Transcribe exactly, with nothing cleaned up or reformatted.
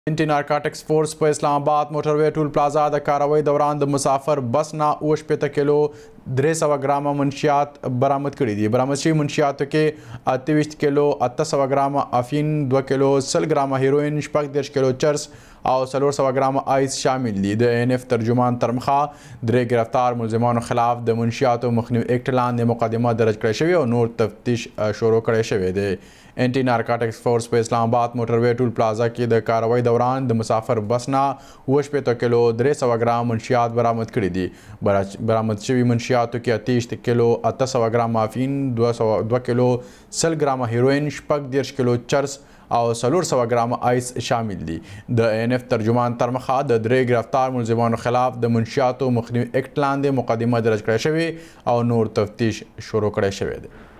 Anti narcotics force په اسلام آباد موټروي ټول پلازا د کاروي دوران د مسافر بس نه اوه شپېته کیلو درې سوه ګرامه منشیات برآمد کړي دي. برآمد شوي منشیاتو کې اته ویشت کیلو اته سوه ګرامه افین، دوه کیلو سل ګرامه هیروین، شپږ دېرش کیلو چرس او څلور سوه ګرامه آیس شامل دي. د این اف ترجمان ترمخه درې ګرفتار ملزمانو خلاف د منشیاتو مخنیوي اکټ لاندې مقدمه درج کړې شوې او نور تفتیش شروع کړی شوی دی. Anti narcotics force په اسلام آباد موټروي ټول پلازا کې د کاروي دوران د مسافر بس نه اوه شپېته کیلو درې سوه ګرام منشیات برآمد کړي دي. برآمد شوي منشیاتو کې اته ویشت کیلو اته سوه ګرامه افین، دوه کیلو سل ګرامه هیروین، شپږ دېرش کیلو چرس او څلور سوه ګرامه آیس شامل دي. د این اف ترجمان ترمخه د درې ګرفتار ملزمانو خلاف د منشیاتو مخنیوي اکټ لاندې مقدمه درج کړې شوې او نور تفتیش شروع کړی شوی دی.